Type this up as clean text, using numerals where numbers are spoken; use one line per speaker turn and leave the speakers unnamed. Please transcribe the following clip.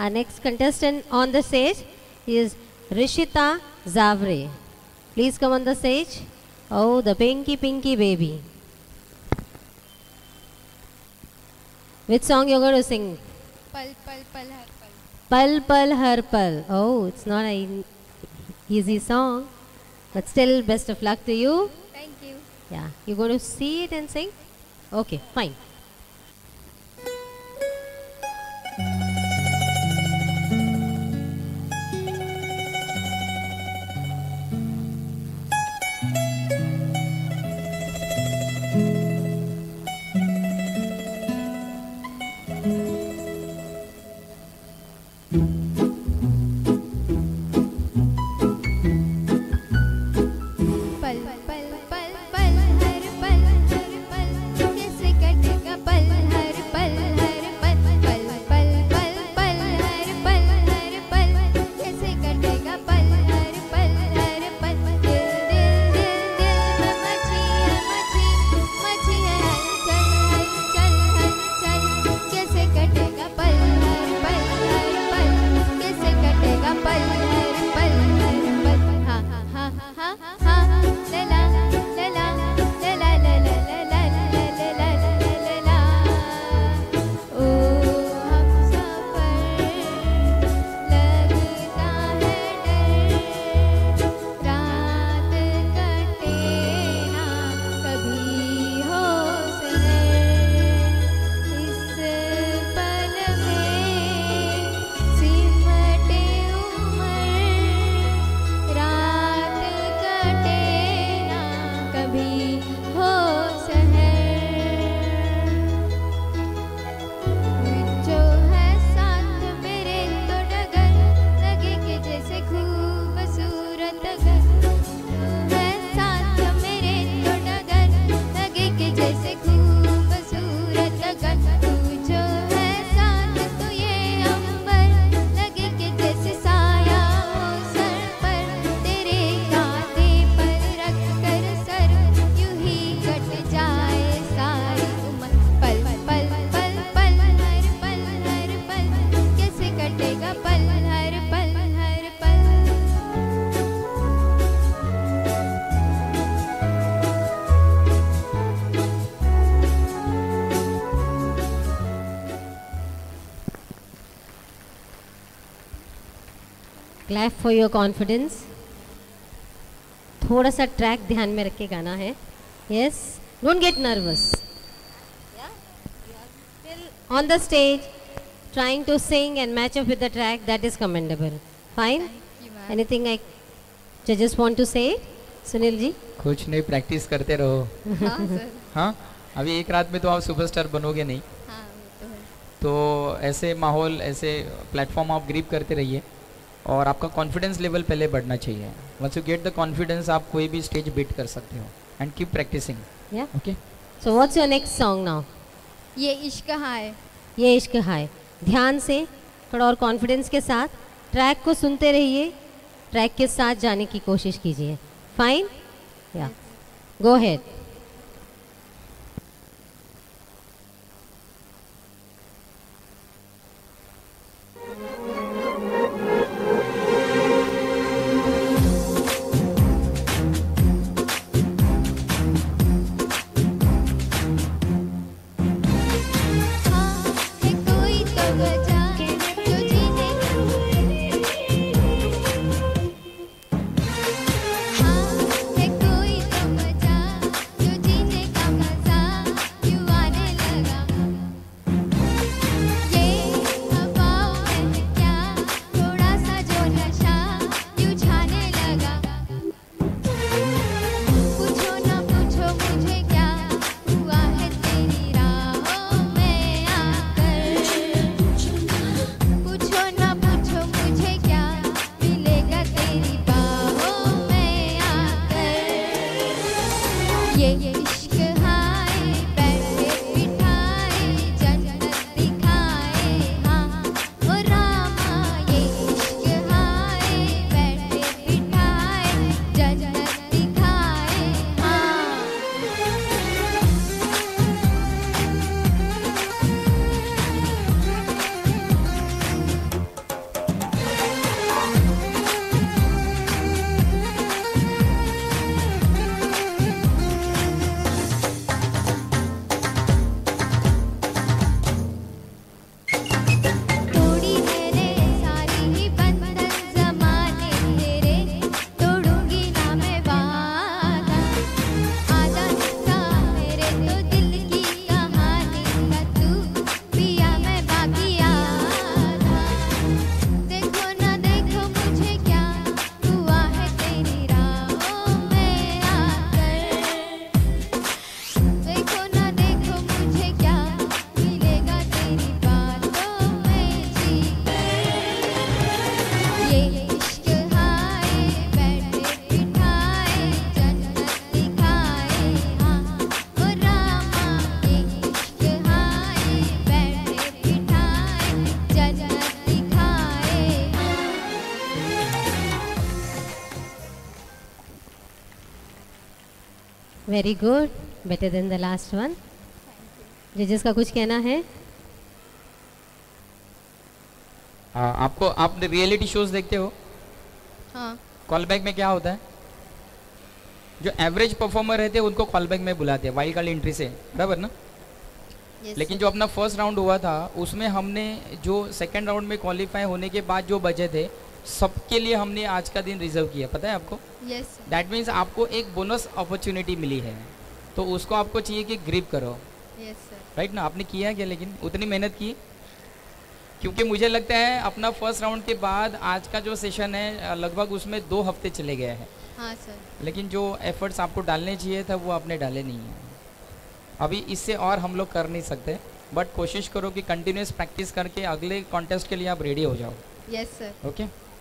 Our next contestant on the stage is Rishita Zavre. Please come on the stage. Oh, the pinky baby. Which song you're going to sing?
Pal pal pal har pal.
Pal pal har pal. Oh, it's not an easy song, but still best of luck to you.
Thank you.
Yeah, you're going to see it and sing? Okay, fine.
पल पल पल पल हर पल कैसे कटेगा पल हर पल पल पल पल पल हर पल कैसे कटेगा पल हर पल दिल दिल दिल दिल में मची है हलचल हलचल हलचल कैसे कटेगा पल हर पल कैसे कटेगा पल हर पल हा हा हा हा लला लला लला लला लला लला लला ओ हम सफर लगता है डर रात कटे ना कभी हो सहर इस पल में सिमटे उम्र रात कटे ना कभी हो सहर जो है साथ मेरे तो डगर लगे कि जैसे खूबसूरत अगर है साथ मेरे तो डगर लगे कि जैसे खूबसूरत अगर तू जो है साथ तो ये अंबर लगे कि जैसे साया हो सर पर तेरे कांधे पर रख कर सर यूं ही कट जाए सारी उम्र पल पल पल पल हर पल कैसे कटेगा पल हर पल
Clap for your confidence. थोड़ा सा ट्रैक ध्यान में रख के गाना है. Yes, don't get nervous. Yeah, you are still on the stage, trying to sing and match up with the track. That is commendable. Fine. Anything I judges want to say? Sunil ji.
कुछ नहीं, practice करते रहो.
हाँ sir.
हाँ, अभी एक रात में तो आप सुपरस्टार बनोगे नहीं.
हाँ वो तो है.
तो ऐसे माहौल, ऐसे प्लेटफॉर्म आप ग्रिप करते रहिए और आपका कॉन्फिडेंस लेवल पहले बढ़ना चाहिए. Once you get the confidence, आप कोई भी स्टेज बीट कर सकते हो. And keep practising.
Yeah.
Okay.
So what's your next song now?
ये इश्क है.
ये इश्क है. ध्यान से, थोड़ा और कॉन्फिडेंस के साथ ट्रैक को सुनते रहिए, ट्रैक के साथ जाने की कोशिश कीजिए. फाइन. या गो हेड.
हाँ है कोई तो वजह जो जीने हाँ है कोई तो वजह
very good, better than the last one. जजेस का कुछ कहना है?
आपको आप रियलिटी शोज देखते हो?
हाँ।
कॉल बैक में क्या होता है? जो एवरेज परफॉर्मर रहते हैं उनको कॉल बैक में बुलाते हैं वाइल्ड कार्ड एंट्री से, बराबर ना?
Yes,
लेकिन
sir.
जो अपना फर्स्ट राउंड हुआ था उसमें हमने जो सेकंड राउंड में क्वालिफाई होने के बाद जो बचे थे सबके लिए हमने आज का दिन रिजर्व किया, पता है आपको?
Yes, sir.
दैट मीन्स आपको एक बोनस अपॉर्चुनिटी मिली है, तो उसको आपको चाहिए कि ग्रिप करो,
Yes, sir.
राइट ना? आपने किया है क्या लेकिन उतनी मेहनत की? क्योंकि मुझे लगता है अपना फर्स्ट राउंड के बाद आज का जो सेशन है लगभग उसमें 2 हफ्ते चले गए हैं,
हाँ सर।
लेकिन जो एफर्ट्स आपको डालने चाहिए था वो आपने डाले नहीं हैं। अभी इससे और हम लोग कर नहीं सकते, बट कोशिश करो कि कंटिन्यूस प्रैक्टिस करके अगले कॉन्टेस्ट के लिए आप रेडी हो जाओ।
Yes, sir.
ओके